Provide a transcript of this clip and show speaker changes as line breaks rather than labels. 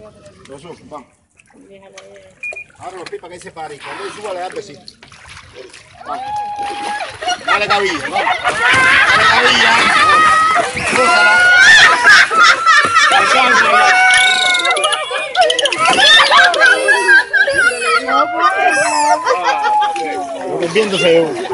Lo subo, vamos. Ahora los pipas que se paren. Cuando yo subo, le da besito. Vamos. Dale cabilla, vamos. Dale cabilla. Crúzala. Lo que el viento se ve.